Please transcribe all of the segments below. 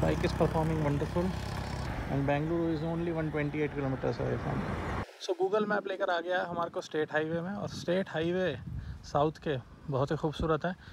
Bike is performing wonderful and Bangalore is only 128 kilometers away from me. So Google map लेकर आ गया है हमारे को स्टेट हाईवे में, और स्टेट हाईवे साउथ के बहुत ही खूबसूरत है।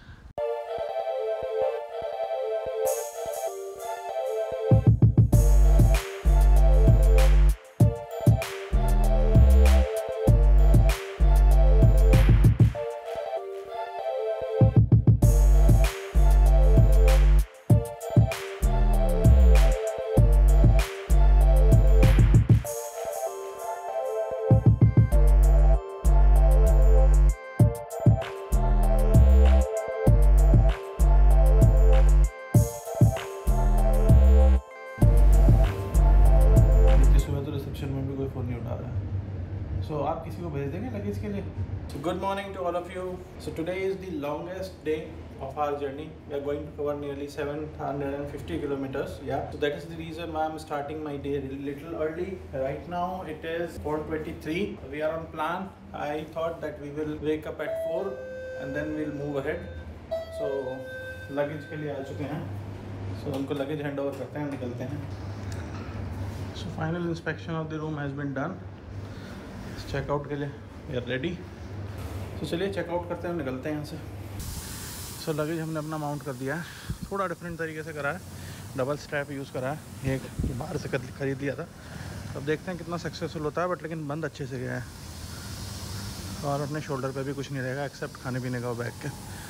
में भी कोई फ़ोन नहीं उठा रहा है। सो आप किसी को भेज देंगे लगेज के लिए। So good morning to all of you. So today is the longest day of our journey. We are going to cover nearly 750 kilometers. Yeah, so that is the reason why I'm starting my day a little early. Right now it is 4:23. We are on plan. I thought that we will wake up at 4 and then we'll move ahead. So luggage के लिए आ चुके हैं, so उनको luggage hand over करते हैं, निकलते हैं। So final inspection of the room has been done. Check out के लिए we are ready. So चलिए check out करते हैं, निकलते हैं यहाँ से। सो लगेज हमने अपना माउंट कर दिया है, थोड़ा डिफरेंट तरीके से करा है, डबल स्ट्रैप यूज़ करा है, एक बाहर से खरीद लिया था। अब देखते हैं कितना सक्सेसफुल होता है, बट लेकिन बंद अच्छे से गया है और अपने शोल्डर पे भी कुछ नहीं रहेगा एक्सेप्ट खाने पीने का बैग के।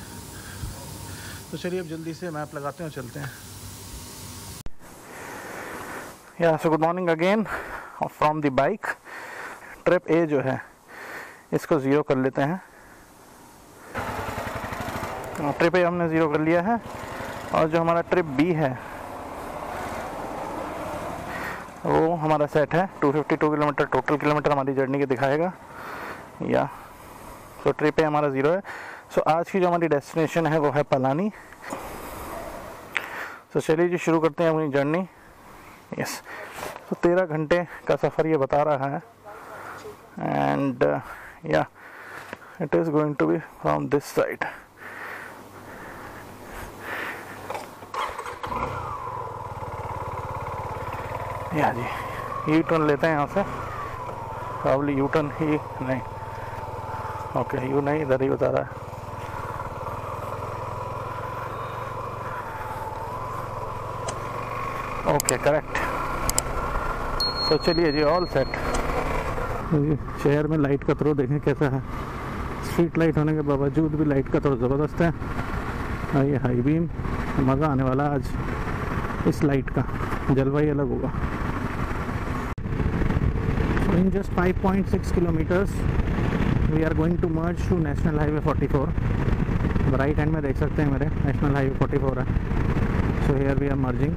तो चलिए अब जल्दी से मैप लगाते हैं और चलते हैं। Yeah so good morning again from the bike. Trip ए जो है इसको ज़ीरो कर लेते हैं। ट्रिप ए हमने ज़ीरो कर लिया है, और जो हमारा ट्रिप बी है वो हमारा सेट है। 252 किलोमीटर टोटल किलोमीटर हमारी जर्नी के दिखाएगा। या तो ट्रिप ए हमारा ज़ीरो है। सो आज की जो हमारी डेस्टिनेशन है वो है पलानी। तो चलिए जी शुरू करते हैं अपनी जर्नी। यस, तो 13 घंटे का सफ़र ये बता रहा है, and yeah it is going to be from this side. या जी यू टर्न लेते हैं यहाँ से, प्रॉब्ली यू टर्न ही नहीं, ओके यू नहीं, इधर ही बता रहा है। Okay correct. तो चलिए जी ऑल सेट। शहर में लाइट का थ्रो देखें कैसा है, स्ट्रीट लाइट होने के बावजूद भी लाइट का थ्रो ज़बरदस्त है। ये हाई बीम, मज़ा आने वाला आज इस लाइट का, जलवा ही अलग होगा। In just 5.6 kilometers we are going to merge to National Highway 44. Right hand में देख सकते हैं मेरे National Highway 44 है। So here we are merging.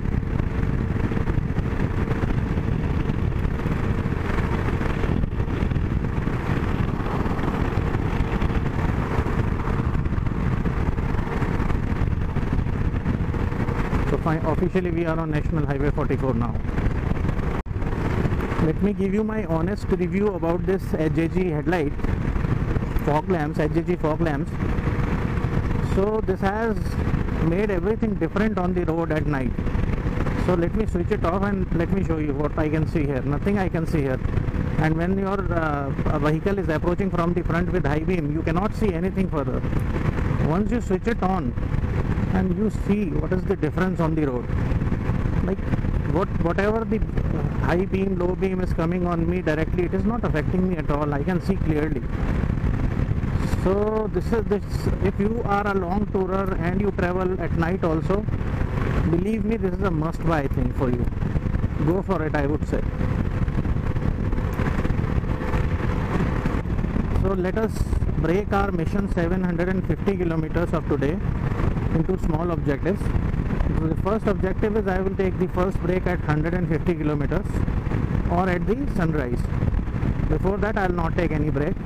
So fine, officially we are on National Highway 44 now. Let me give you my honest review about this HJG headlight fog lamps, HJG fog lamps. So this has made everything different on the road at night. So let me switch it off and let me show you what I can see here. Nothing I can see here. And when your vehicle is approaching from the front with high beam, you cannot see anything further. Once you switch it on and you see what is the difference on the road, like whatever the high beam, low beam is coming on me directly, it is not affecting me at all. I can see clearly. So this, if you are a long tourer and you travel at night also, believe me, this is a must buy thing for you. Go for it, I would say. So let us break our mission 750 kilometers of today into small objectives. So the first objective is I will take the first break at 150 kilometers or at the sunrise. Before that I will not take any break.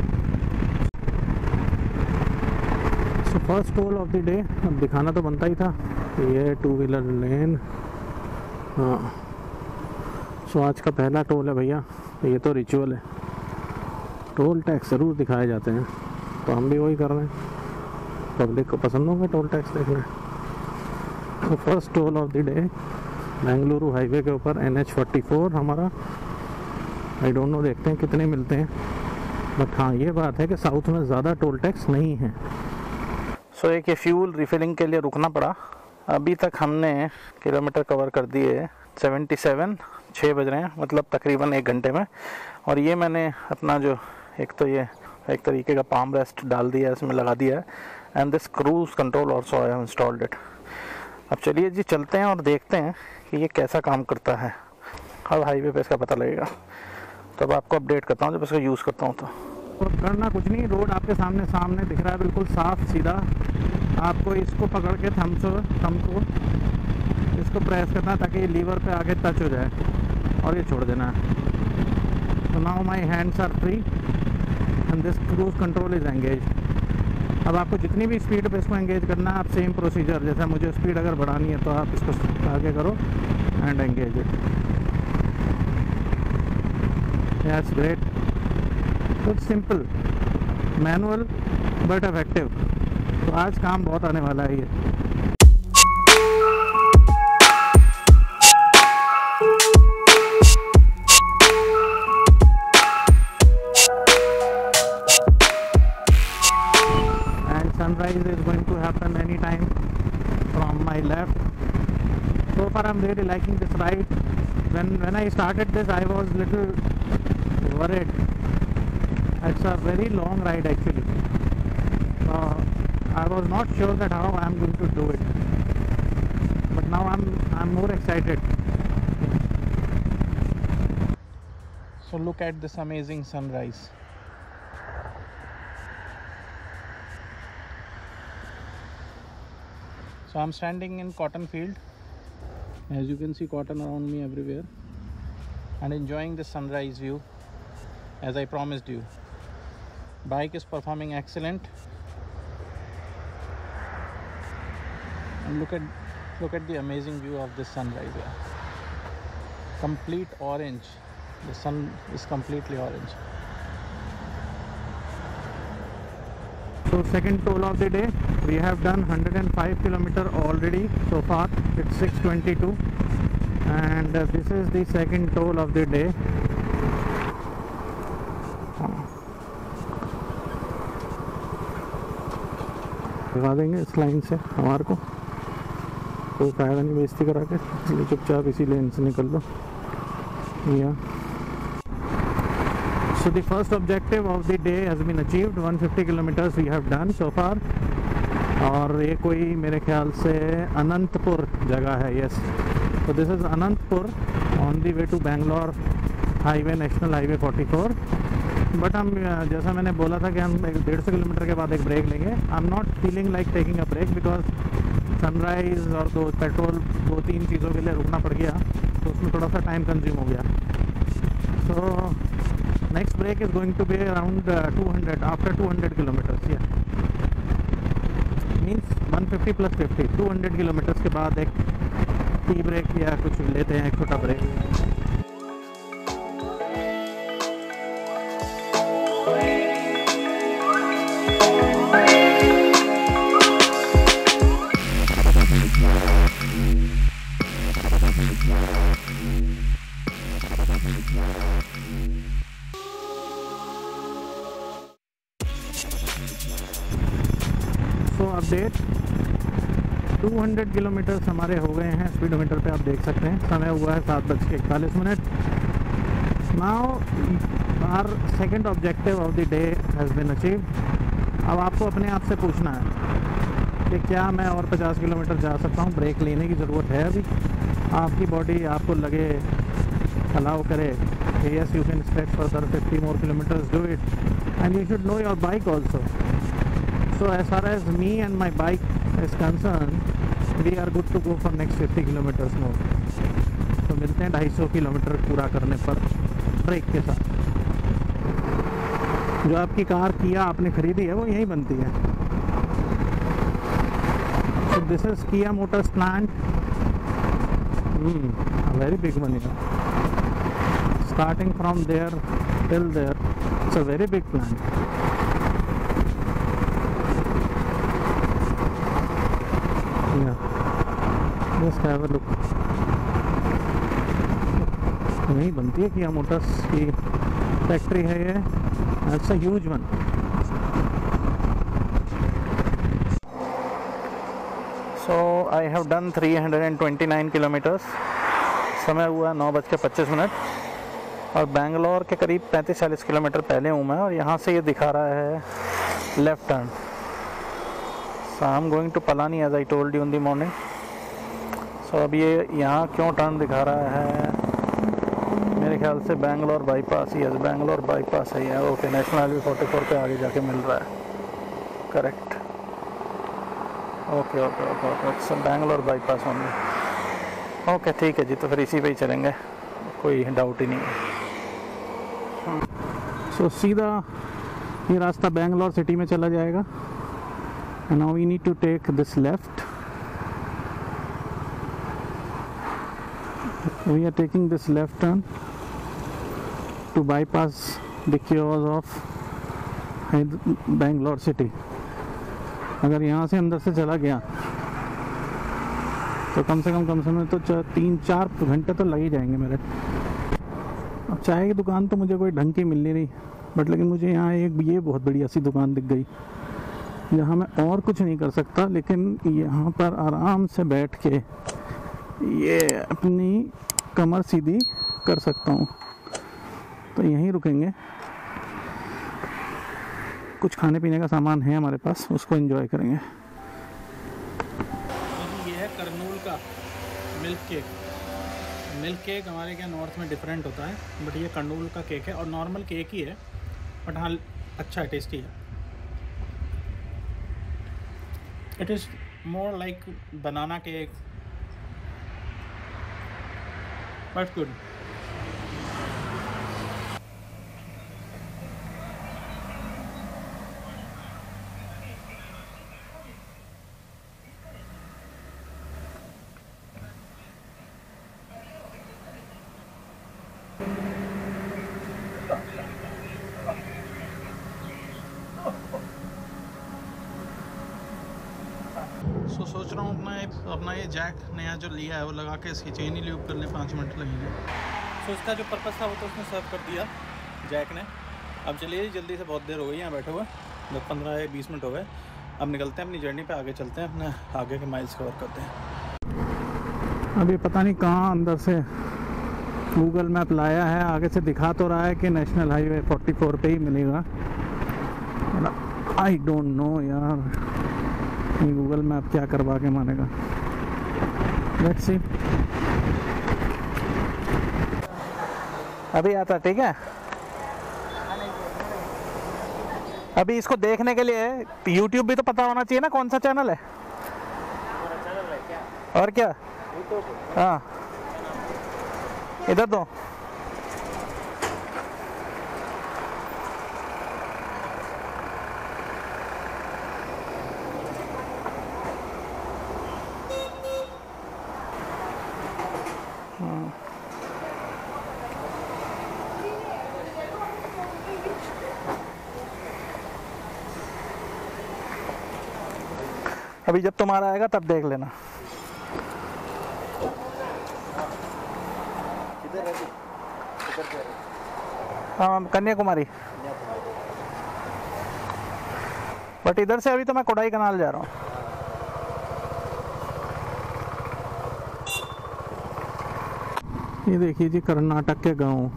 So first toll of the day, अब दिखाना तो बनता ही था, ये 2 wheeler लेन। हाँ, सो आज का पहला टोल है भैया, ये तो रिचुअल है, टोल टैक्स ज़रूर दिखाए जाते हैं, तो हम भी वही कर रहे हैं। पब्लिक को पसंद होगा टोल टैक्स देखना। So first toll of the day Bengaluru highway के ऊपर NH44 हमारा। आई डोंट नो, देखते हैं कितने मिलते हैं। बट हाँ, ये बात है कि साउथ में ज़्यादा टोल टैक्स नहीं है। सो एक ये फ्यूल रिफिलिंग के लिए रुकना पड़ा। अभी तक हमने किलोमीटर कवर कर दिए 77, 6 बज रहे हैं, मतलब तकरीबन 1 घंटे में। और ये मैंने अपना जो एक तो ये एक तरीके का पाम रेस्ट डाल दिया है, इसमें लगा दिया है। And this cruise control also I have installed it. अब चलिए जी चलते हैं और देखते हैं कि ये कैसा काम करता है। अब हाईवे पे इसका पता लगेगा, तब आपको अपडेट करता हूँ जब इसका यूज़ करता हूँ। तो करना कुछ नहीं, रोड आपके सामने दिख रहा है, बिल्कुल साफ सीधा। आपको इसको पकड़ के थंब को इसको प्रेस करना ताकि लीवर पे आगे टच हो जाए और ये छोड़ देना है। तो now my hands are free and this cruise control is engage. अब आपको जितनी भी स्पीड पे इसको एंगेज करना है, आप सेम प्रोसीजर, जैसा मुझे स्पीड अगर बढ़ानी है तो आप इसको आगे करो and engage it. That's great. कुछ सिंपल, मैनुअल बट इफेक्टिव। तो आज काम बहुत आने वाला है ये। And sunrise is going to happen anytime from my left. So far I'm really liking this ride. When I started this, I was little worried. It's a very long ride actually. I was not sure that how I'm going to do it, but now I'm more excited. So look at this amazing sunrise. So I'm standing in cotton field. As you can see, cotton around me everywhere, and enjoying the sunrise view as I promised you. Bike is performing excellent, and look at the amazing view of this sunrise here. Complete orange. The sun is completely orange. So second toll of the day, we have done 105 kilometer already so far. It's 6:22 and this is the second toll of the day. लगा देंगे इस line से हमारे को, कोई फायदा नहीं बेइज्जती करा के, इसलिए चुपचाप इसी लेन से निकल लो। या so the first objective of the day has been achieved. 150 kilometers we have done so far. और ये कोई मेरे ख्याल से अनंतपुर जगह है। Yes, so this is Anantapur on the way to Bangalore highway, national highway 44. But हम जैसा मैंने बोला था कि हम 150 किलोमीटर के बाद एक ब्रेक लेंगे। I am not feeling like taking a break because sunrise और पेट्रोल 2-3 चीज़ों के लिए रुकना पड़ गया, तो उसमें थोड़ा सा टाइम कंज्यूम हो गया। So next break is going to be around 200 after 200 kilometres. Yeah means 150 + 50 200 kilometres के बाद एक टी ब्रेक या कुछ लेते हैं, एक छोटा ब्रेक। सो अपडेट 200 किलोमीटर्स हमारे हो गए हैं। स्पीडोमीटर पे आप देख सकते हैं, समय हुआ है 7:41। Now our second objective of the day has been achieved. अब आपको अपने आप से पूछना है कि क्या मैं और 50 किलोमीटर जा सकता हूँ? ब्रेक लेने की ज़रूरत है अभी? आपकी बॉडी आपको लगे अलाउ करे yes, you can stretch further 50 more kilometers, do it, and you should know your bike also. So as far as me and my bike is concerned, we are good to go for next 50 kilometers more. तो मिलते हैं 250 kilometre पूरा करने पर break के साथ। जो आपकी कार किया आपने खरीदी है वो यहीं बनती है। So this is Kia Motors plant, a very big one here. Starting from there till there, it's a very big plant. Yeah, just have a look. यही बनती है किया मोटर्स की फैक्ट्री है ये, it's a huge one. So I have done 329 kilometres. समय हुआ 9:25 और बेंगलोर के करीब 35-40 किलोमीटर पहले हूँ मैं, और यहाँ से ये दिखा रहा है left turn. So I am going to Palani as I told you in the morning. सो अब ये यहाँ क्यों टर्न दिखा रहा है, मेरे ख्याल से बेंगलोर बाईपास ही है, बेंगलोर बाईपास है ये। ओके, नेशनल हाईवे 44 पे आगे जाके मिल रहा है, correct. Okay okay okay okay, so Bangalore bypass होंगे। ओके ठीक है जी, तो फिर इसी पे ही चलेंगे, कोई डाउट ही नहीं है। सो सीधा ये रास्ता बेंगलोर सिटी में चला जाएगा। Now we need to take this left. We are taking this left turn to bypass the chaos of Bangalore city. अगर यहाँ से अंदर से चला गया तो कम से कम तो 3-4 घंटे तो लग ही जाएंगे मेरे। अब चाय की दुकान तो मुझे कोई ढंग की मिल नहीं रही, बट लेकिन मुझे यहाँ एक ये बहुत बढ़िया सी दुकान दिख गई जहाँ मैं और कुछ नहीं कर सकता, लेकिन यहाँ पर आराम से बैठ के ये अपनी कमर सीधी कर सकता हूँ। तो यहीं रुकेंगे, कुछ खाने पीने का सामान है हमारे पास, उसको एंजॉय करेंगे। ये है करनूल का मिल्क केक। मिल्क केक हमारे क्या नॉर्थ में डिफरेंट होता है, बट ये करनूल का केक है और नॉर्मल केक ही है, बट हाँ अच्छा है, टेस्टी है। It is more like banana cake, but good. So सोच रहा हूँ अपना ये जैक नया जो लिया है वो लगा के इसकी चेन ही लूप करने 5 मिनट लगेंगे। सो इसका जो पर्पस था वो तो उसने सर्व कर दिया जैक ने। अब चलिए जल्दी से, बहुत देर हो गई यहाँ बैठे हुए, 15-20 मिनट हो गए। अब निकलते हैं अपनी जर्नी पे, आगे चलते हैं, अपने आगे के माइल्स कवर करते हैं। अभी पता नहीं कहाँ अंदर से गूगल मैप लाया है, आगे से दिखा तो रहा है कि नेशनल हाईवे 44 पे ही मिलेगा, आई डोंट नो यार ये गूगल मैप क्या करवा के मानेगा। Let's see. अभी आता, ठीक है। अभी इसको देखने के लिए YouTube भी तो पता होना चाहिए ना कौन सा चैनल है। और क्या, हाँ इधर दो। अभी जब तुम्हारा आएगा तब देख लेना। हाँ कन्याकुमारी, बट इधर से अभी तो मैं कोडाई कनाल जा रहा हूँ। ये देखिए जी कर्नाटक के गांव,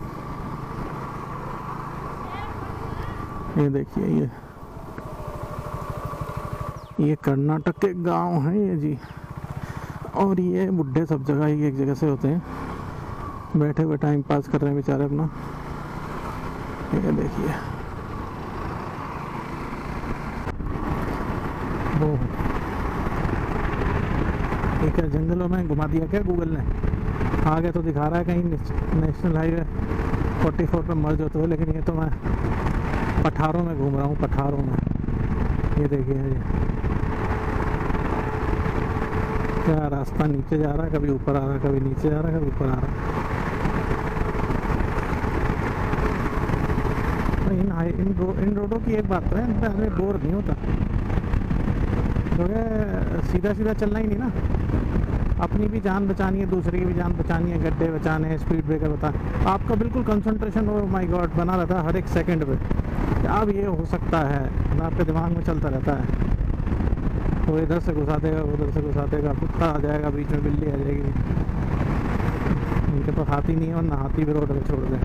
ये देखिए ये कर्नाटक के गांव हैं ये जी। और ये बुढ़े सब जगह ही एक जगह से होते हैं, बैठे हुए टाइम पास कर रहे हैं बेचारे अपना। ये देखिए वो ठीक है, जंगलों में घुमा दिया क्या गूगल ने। आगे तो दिखा रहा है कहीं नेशनल हाईवे 44 पे मर्ज होते हुए, लेकिन ये तो मैं पठारों में घूम रहा हूँ, पठारों में। ये देखिए ये क्या रास्ता नीचे जा रहा है, कभी ऊपर आ रहा है, कभी नीचे जा रहा है, कभी ऊपर आ रहा है। इन रोडों की एक बात तो है, इन पर आदमी बोर नहीं होता, क्योंकि सीधा सीधा चलना ही नहीं ना, अपनी भी जान बचानी है, दूसरे की भी जान बचानी है, गड्ढे बचाने हैं, स्पीड ब्रेकर बता, आपका बिल्कुल कंसंट्रेशन ओ माय गॉड बना रहता है हर एक सेकंड पे। अब ये हो सकता है, आपके दिमाग में चलता रहता है, वो इधर से घुसा देगा, उधर से घुसा देगा, कुत्ता आ जाएगा, बीच में बिल्ली आ जाएगी। इनके पास हाथी नहीं है और ना हाथी भी रोड पे छोड़ दें।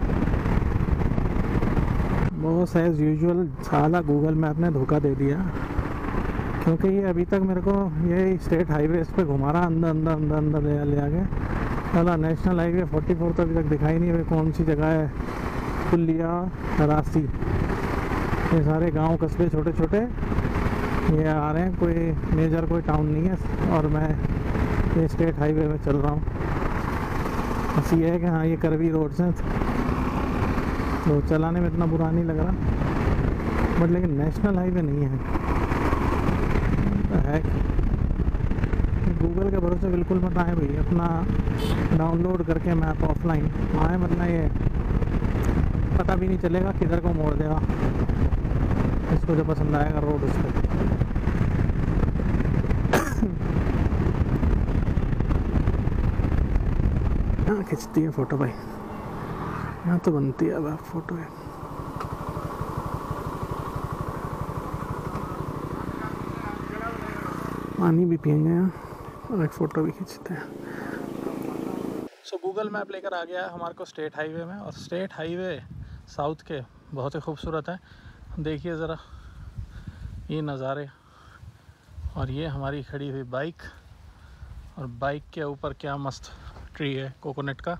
बॉस एज़ यूजुअल साला गूगल मैप ने धोखा दे दिया, क्योंकि ये अभी तक मेरे को ये स्टेट हाईवे पे घुमा रहा अंदर अंदर अंदर अंदर ले आके। साला नेशनल हाईवे 44 तो अभी तक दिखाई नहीं है कौन सी जगह है। पुलिया रास्ती, ये सारे गांव कस्बे छोटे छोटे ये आ रहे हैं, कोई मेजर कोई टाउन नहीं है, और मैं ये स्टेट हाईवे में चल रहा हूँ। बस ये है कि हाँ ये करवी रोड्स हैं तो चलाने में इतना बुरा नहीं लग रहा, बट लेकिन नेशनल हाईवे नहीं है। है गूगल के भरोसे बिल्कुल मत आए भाई, अपना डाउनलोड करके मैप ऑफलाइन आए, वरना ये पता भी नहीं चलेगा किधर को मोड़ देगा। इसको जो पसंद आएगा रोड उस पर। हाँ खिंचती है फ़ोटो भाई, यहाँ तो बनती है अब फ़ोटो है। पानी भी पियेंगे यहाँ और एक फ़ोटो भी खींचते हैं। सो गूगल मैप लेकर आ गया है हमारे को स्टेट हाईवे में, और स्टेट हाईवे साउथ के बहुत ही खूबसूरत है। देखिए ज़रा ये नज़ारे, और ये हमारी खड़ी हुई बाइक, और बाइक के ऊपर क्या मस्त ट्री है कोकोनट का,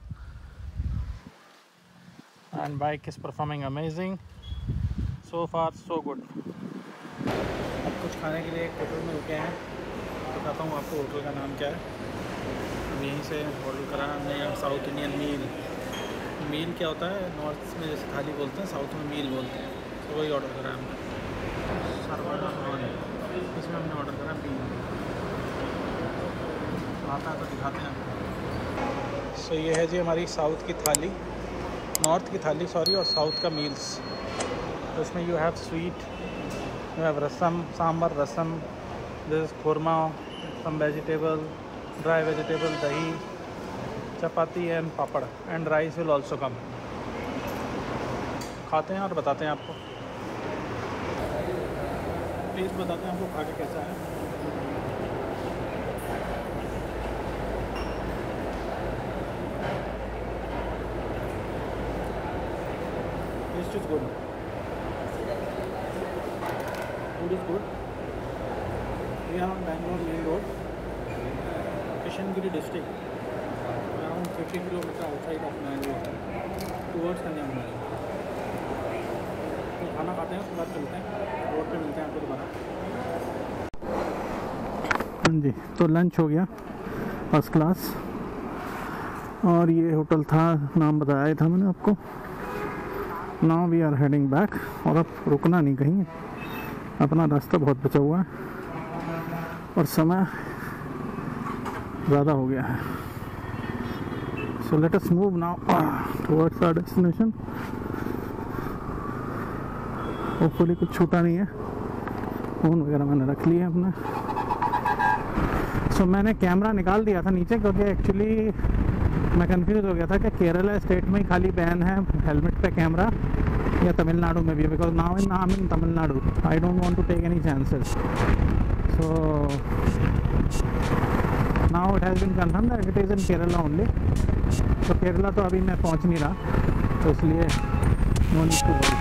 and bike is performing amazing, so far so good. अब कुछ खाने के लिए एक होटल में रुके हैं, बताता हूँ आपको होटल का नाम क्या है। यहीं से होटल का नाम है साउथ इंडियन मील। मील क्या होता है, नॉर्थ में जैसे थाली बोलते हैं, साउथ में मील बोलते हैं, तो वही ऑर्डर करा हमने। सरवाना नॉन, इसमें हमने ऑर्डर करा मील। आता है तो दिखाते हैं आपको। सो ये है जी हमारी साउथ की थाली, नॉर्थ की थाली सॉरी, और साउथ का मील्स। तो इसमें you have sweet, you have rasam, sambar rasam, this is kurma, some vegetable, dry vegetable, dahi, chapati and papad, and rice will also come. खाते हैं और बताते हैं आपको, प्लीज़ बताते हैं आपको खा के कैसा है। Taste is good, food is good. We are on Bangalore main road, Krishnagiri district, around 50 kilometre outside of Bangalore towards Kanyakumari. तो खाना खाते हैं, उसके बाद चलते हैं रोड पे, मिलते हैं आपको दोबारा। हाँ जी, तो लंच हो गया फर्स्ट क्लास, और ये होटल था, नाम बताया था मैंने आपको। Now we are heading back, और अब रुकना नहीं कहीं, अपना रास्ता बहुत बचा हुआ है और समय ज़्यादा हो गया है। So let us move now towards our destination. Hopefully कुछ छूटा नहीं है, फ़ोन वगैरह मैंने रख लिया अपना। सो मैंने कैमरा निकाल दिया था नीचे, क्योंकि एक्चुअली मैं कंफ्यूज हो गया था कि केरला स्टेट में ही खाली बैन है हेलमेट पे कैमरा, या तमिलनाडु में भी, because now in Tamil Nadu I don't want to take any chances. So now it has been confirm that it is in Kerala only. तो केरला तो अभी मैं पहुंच नहीं रहा, तो इसलिए no need to worry.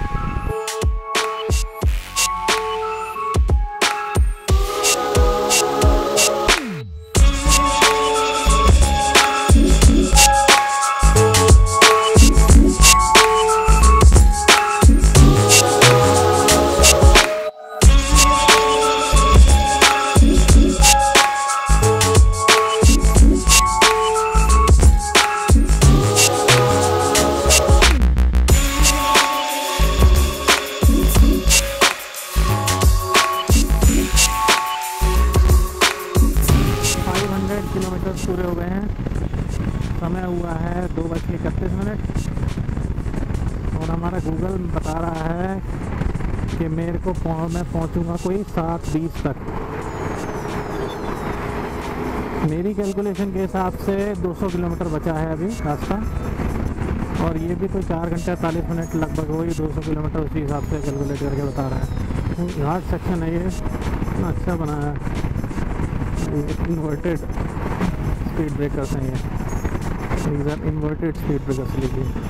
500 kilometre पूरे हो गए हैं। समय हुआ है 2:31 और हमारा गूगल बता रहा है कि मेरे को मैं पहुंचूंगा कोई 7:20 तक। मेरी कैलकुलेशन के हिसाब से 200 किलोमीटर बचा है अभी रास्ता, और ये भी कोई 4 घंटे 48 मिनट लगभग वही 200 किलोमीटर उसी हिसाब से कैलकुलेट करके बता रहा है। घाट सेक्शन है ये, इतना अच्छा बना है। ये इन्वर्टेड स्पीड ब्रेकर्स हैं, ये इन्वर्टेड स्पीड ब्रेकर्स लीजिए।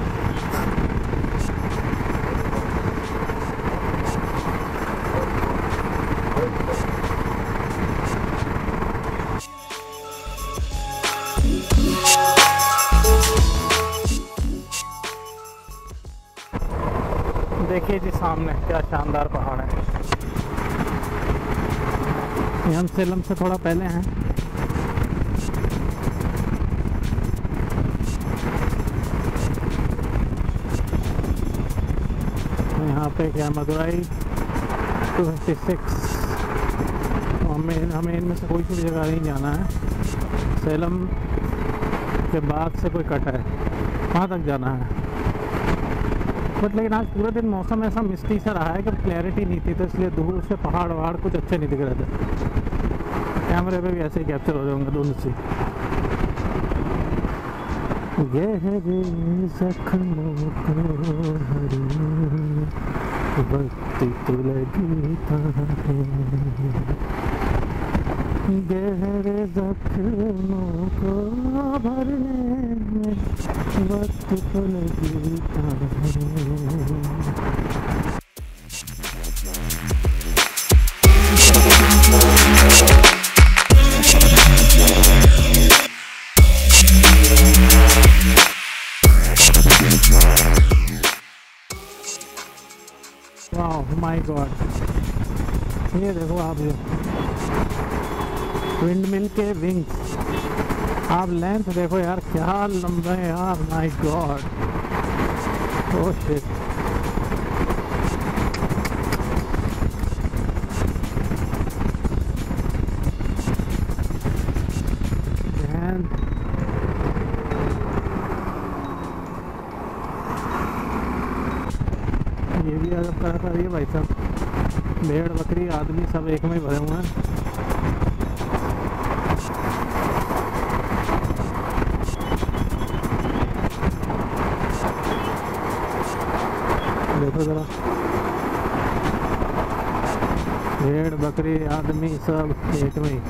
देखिए जी सामने क्या शानदार पहाड़ है। ये हम सेलम से थोड़ा पहले हैं। यहाँ पे क्या मदुराई 256, हमें इनमें से कोई सी जगह नहीं जाना है। सेलम के बाद से कोई कट है, वहाँ तक जाना है। बट लेकिन आज पूरे दिन मौसम ऐसा मिस्टी सा रहा है कि क्लैरिटी नहीं थी, तो इसलिए दूर से पहाड़ वहाड़ कुछ अच्छे नहीं दिख रहे थे। कैमरे पे भी ऐसे ही कैप्चर हो जाएंगे दोनों से। गहरे जख्मों को वक्त तो लगता है, गहरे जख्मों को भरने में वक्त तो लगता है। वाह माय गॉड, ये देखो आप, ये विंडमिल के विंग्स, आप लेंथ देखो यार, क्या लंबे हैं यार, माय गॉड। ओह शिट, ये भी अगर करा था ये भाई साहब, भेड़ बकरी आदमी सब एक में ही भरे हुए हैं। देखो जरा, भेड़ बकरी आदमी सब एक में ही।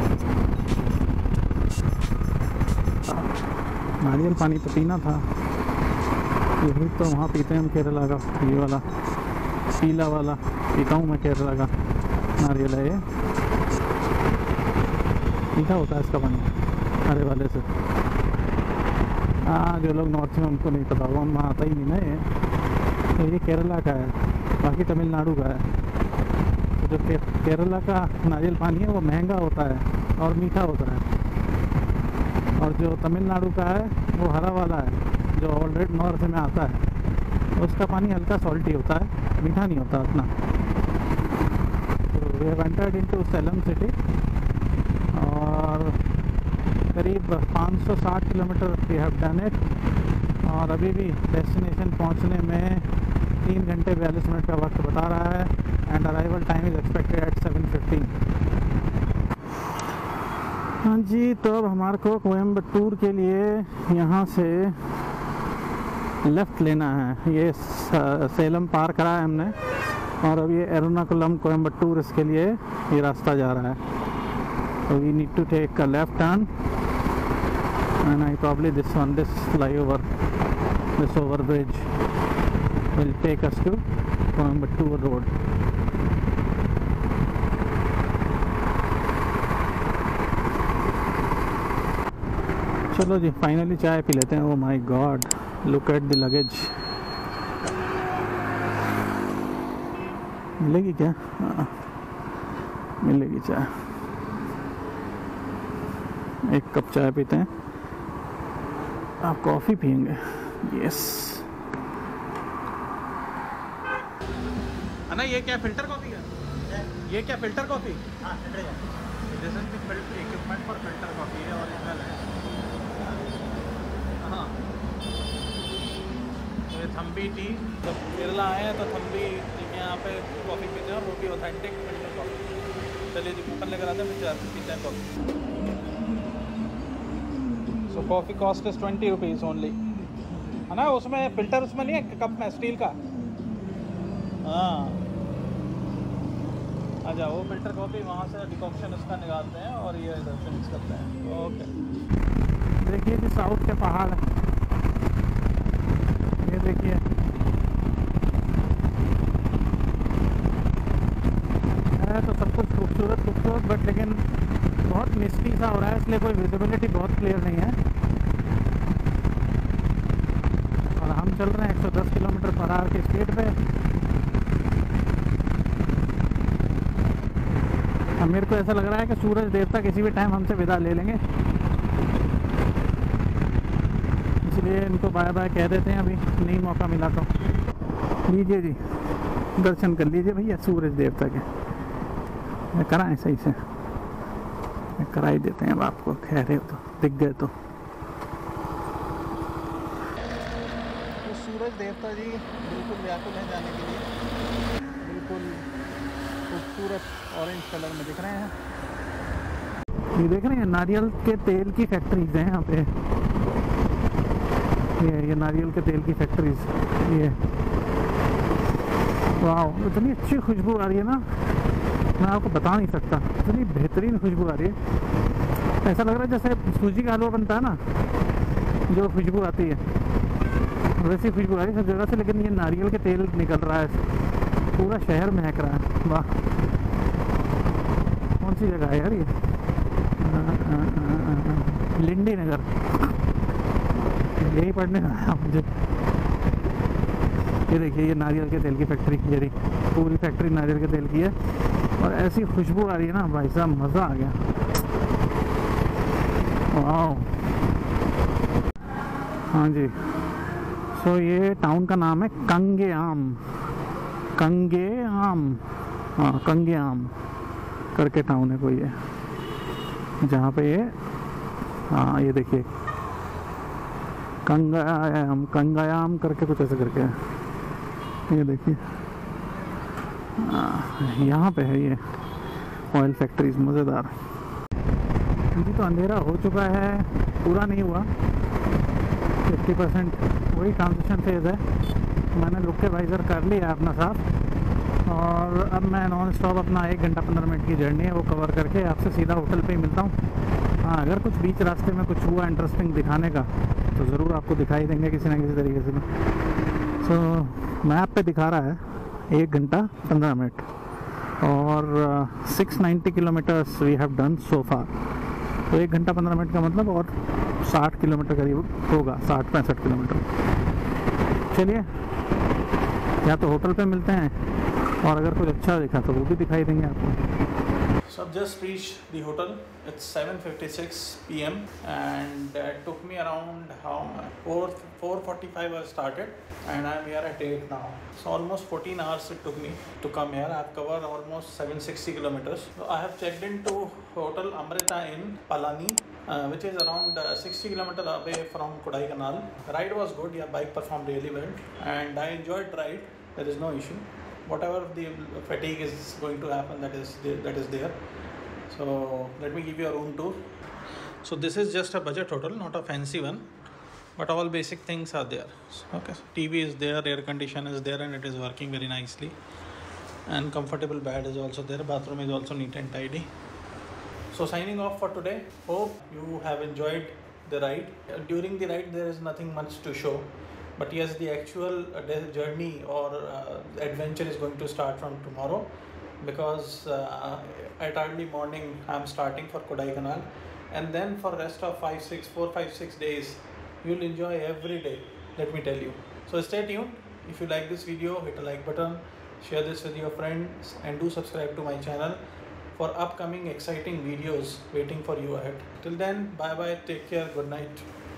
नारियल पानी तो पीना था, यही तो वहाँ पीते हैं हम केरला का, ये वाला पीला वाला पीता हूँ मैं, केरला का नारियल है ये, मीठा होता है इसका पानी हरे वाले से। हाँ, जो लोग नॉर्थ में उनको नहीं पता, वो वहाँ आता ही नहीं ना ये। तो ये केरला का है, बाकी तमिलनाडु का है। तो जो केरला का नारियल पानी है वो महंगा होता है और मीठा होता है, और जो तमिलनाडु का है वो हरा वाला है, जो ऑलरेडी नॉर्थ में आता है। उसका पानी हल्का सॉल्टी होता है, मीठा नहीं होता उतना। तो we have entered into Salem city, और करीब 560 kilometre we have done it, और अभी भी डेस्टिनेशन पहुंचने में 3 घंटे 42 मिनट का वक्त बता रहा है, and arrival time is expected at 7:15। हाँ जी, तो अब हमारे को कोयम्बटूर के लिए यहाँ से लेफ़्ट लेना है। ये सेलम पार करा है हमने, और अब ये एर्नाकुलम कोयम्बटूर, इसके लिए ये रास्ता जा रहा है। तो we need to take a left turn, and I probably this flyover, this over bridge will take us to Coimbatore road. चलो जी, फाइनली चाय पी लेते हैं। Oh my god, look at the luggage. मिलेगी क्या? हाँ, मिलेगी चाय। एक कप चाय पीते हैं। आप कॉफ़ी पियेंगे? यस। ना ये क्या फिल्टर कॉफ़ी है? ये क्या फिल्टर कॉफ़ी? हाँ, filter equipment for filter coffee है, ओरिजिनल है। हाँ, तो ये थम्बी टी, जब केरला आए हैं तो थम्बी यहाँ पे कॉफ़ी पीते हैं, और वो भी ऑथेंटिक फिल्टर कॉफ़ी। चलिए जी, ऊपर लेकर आते हैं, फिर पीते हैं coffee. Coffee cost is 20 rupees only, है ना। उसमें फ़िल्टर उसमें नहीं है, कप में स्टील का। हाँ, अच्छा, वो फ़िल्टर कॉफ़ी वहाँ से डिकॉक्शन उसका निकालते हैं और ये इधर से मिक्स करते हैं। ओके, देखिए जी साउथ के पहाड़, ये देखिए है तो सब कुछ खूबसूरत खूबसूरत, बट लेकिन बहुत मिस्टी सा हो रहा है, इसलिए कोई विजिबिलिटी बहुत क्लियर नहीं है। और हम चल रहे हैं 110 किलोमीटर पर आवर की स्पीड पे। अब मेरे को ऐसा लग रहा है कि सूरज देवता किसी भी टाइम हमसे विदा ले लेंगे, इसलिए इनको बाय बाय कह देते हैं, अभी नहीं मौका मिला तो। लीजिए जी, दर्शन कर लीजिए भैया सूरज देवता के, कराएं सही से, करा ही देते हैं अब आपको, ठहरे हो तो दिख गए तो सूरज देवता जी बिल्कुल व्याकुल है जाने के लिए, बिल्कुल खूबसूरत ऑरेंज कलर में दिख रहे हैं। ये देख रहे हैं नारियल के तेल की फैक्ट्रीज हैं यहाँ पे, ये नारियल के तेल की फैक्ट्रीज, ये वाह, इतनी अच्छी खुशबू आ रही है ना, मैं आपको बता नहीं सकता, इतनी बेहतरीन खुशबू आ रही है। ऐसा लग रहा है जैसे सूजी का हलवा बनता है ना, जो खुशबू आती है वैसी खुशबू आ रही है सब जगह से, लेकिन ये नारियल के तेल निकल रहा है, पूरा शहर महक रहा है। वाह, कौन सी जगह है यार ये? लिंडी नगर, यही पढ़ने आया मुझे। ये देखिए, ये नारियल के तेल की फैक्ट्री, ये पूरी फैक्ट्री नारियल के तेल की है, और ऐसी खुशबू आ रही है ना भाई साहब, मज़ा आ गया। वाह, हाँ जी। सो ये टाउन का नाम है कंगेआम, कंगेआम, हाँ कंगेआम करके टाउन है कोई है, जहाँ पे ये, हाँ ये देखिए कंगयाम, कंगयाम करके कुछ ऐसे करके है, ये देखिए यहाँ पे है ये ऑयल फैक्ट्रीज, मज़ेदार। अभी तो अंधेरा हो चुका है, पूरा नहीं हुआ, 50%, वही ट्रांजिशन फेज़ है। मैंने लुक के वाइज़र कर लिया अपना साफ, और अब मैं नॉन स्टॉप अपना 1 घंटा 15 मिनट की जर्नी है वो कवर करके आपसे सीधा होटल पे ही मिलता हूँ। हाँ, अगर कुछ बीच रास्ते में कुछ हुआ इंटरेस्टिंग दिखाने का तो ज़रूर आपको दिखाई देंगे किसी ना किसी तरीके से। सो मैप पे दिखा रहा है 1 घंटा 15 मिनट, और 690 kilometres we have done so far. तो 1 घंटा 15 मिनट का मतलब और 60 किलोमीटर करीब होगा, 60-65 किलोमीटर। चलिए, या तो होटल पे मिलते हैं, और अगर कुछ अच्छा दिखा तो वो भी दिखाई देंगे आपको। So I've just reached the hotel. It's 7:56 p.m. and it took me around 4:45 I started, and I'm here at 8 now. So almost 14 hours it took me to come here. I've covered almost 760 kilometers. So I have checked into Hotel Amrita in Palani, which is around 60 kilometers away from Kodaikanal. The ride was good. Yeah, bike performed really well, and I enjoyed the ride. There is no issue. Whatever the fatigue is going to happen, that is there. So let me give you a room tour. So this is just a budget hotel, not a fancy one, but all basic things are there. Okay, TV is there, air condition is there, and it is working very nicely, and comfortable bed is also there. Bathroom is also neat and tidy. So signing off for today. Hope you have enjoyed the ride. During the ride there is nothing much to show, but yes, the actual journey or adventure is going to start from tomorrow, because at early morning I'm starting for Kodaikanal, and then for rest of 4-5-6 days you'll enjoy every day, let me tell you. So stay tuned. If you like this video, hit a like button, share this with your friends, and do subscribe to my channel for upcoming exciting videos waiting for you ahead. Till then, bye bye, take care, good night.